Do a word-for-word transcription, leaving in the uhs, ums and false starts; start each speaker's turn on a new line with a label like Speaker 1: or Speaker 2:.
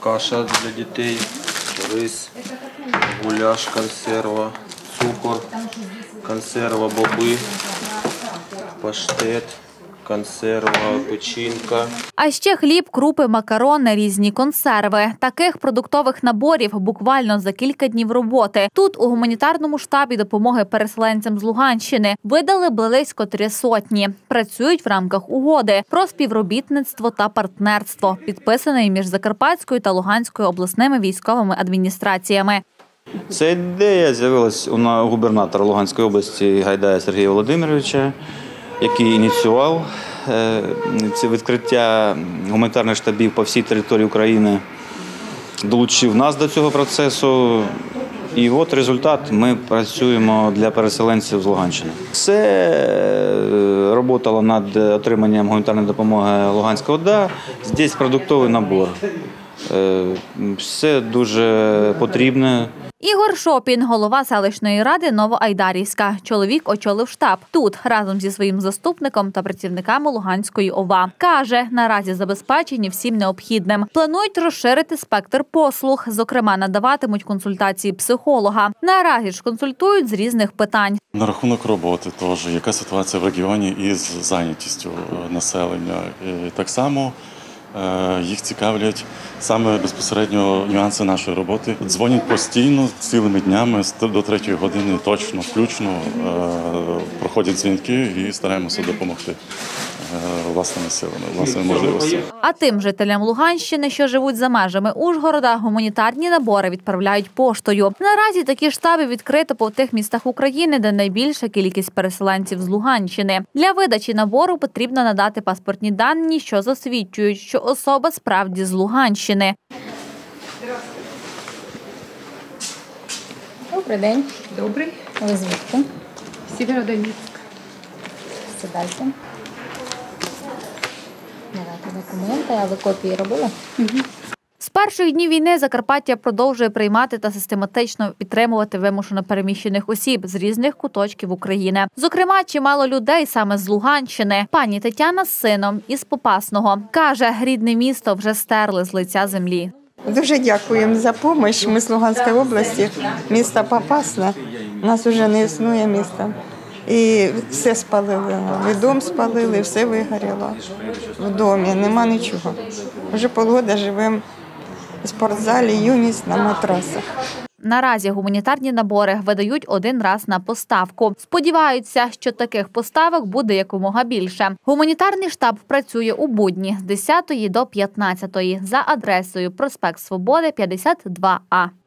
Speaker 1: каша для дітей, рис, гуляш, консерва, цукор, консерва, боби, паштет, консерва, печінка.
Speaker 2: А ще хліб, крупи, макарони, різні консерви. Таких продуктових наборів буквально за кілька днів роботи. Тут у гуманітарному штабі допомоги переселенцям з Луганщини видали близько три сотні. Працюють в рамках угоди про співробітництво та партнерство, підписаної між Закарпатською та Луганською обласними військовими адміністраціями.
Speaker 3: Ця ідея з'явилась у губернатора Луганської області Гайдая Сергія Володимировича, який ініціював це відкриття гуманітарних штабів по всій території України, долучив нас до цього процесу. І от результат, ми працюємо для переселенців з Луганщини. Це працювало над отриманням гуманітарної допомоги Луганська ОДА, здесь продуктовий набор. Все дуже потрібне.
Speaker 2: Ігор Шопін, голова селищної ради Новоайдарівська. Чоловік очолив штаб тут разом зі своїм заступником та працівниками Луганської ОВА. Каже, наразі забезпечені всім необхідним. Планують розширити спектр послуг, зокрема надаватимуть консультації психолога. Наразі ж консультують з різних питань.
Speaker 4: На рахунок роботи теж, яка ситуація в регіоні із зайнятістю населення. І так само їх цікавлять саме безпосередньо нюанси нашої роботи. Дзвонять постійно, цілими днями, до третьої години точно, включно, проходять дзвінки і стараємося допомогти власними силами, власними можливостями.
Speaker 2: А тим жителям Луганщини, що живуть за межами Ужгорода, гуманітарні набори відправляють поштою. Наразі такі штаби відкрито по тих містах України, де найбільша кількість переселенців з Луганщини. Для видачі набору потрібно надати паспортні дані, що засвідчують, що особа справді з Луганщини.
Speaker 5: Добрий день.
Speaker 6: Добрий.
Speaker 5: Ви звідки?
Speaker 6: Сєвєродонецьк.
Speaker 5: Сідайте. Давайте документи. А ви копії робили?
Speaker 6: Угу.
Speaker 2: З перших днів війни Закарпаття продовжує приймати та систематично підтримувати вимушено переміщених осіб з різних куточків України. Зокрема, чимало людей саме з Луганщини. Пані Тетяна з сином із Попасного. Каже, рідне місто вже стерли з лиця землі.
Speaker 7: Дуже дякуємо за допомогу. Ми з Луганської області, місто Попасне. У нас вже не існує міста. І все спалили. І дом спалили, все вигоріло. В домі нема нічого. Вже полгода живемо в спортзалі, юність на матрасах.
Speaker 2: Наразі гуманітарні набори видають один раз на поставку. Сподіваються, що таких поставок буде якомога більше. Гуманітарний штаб працює у будні з десятої до п'ятнадцятої за адресою проспект Свободи, п'ятдесят два А.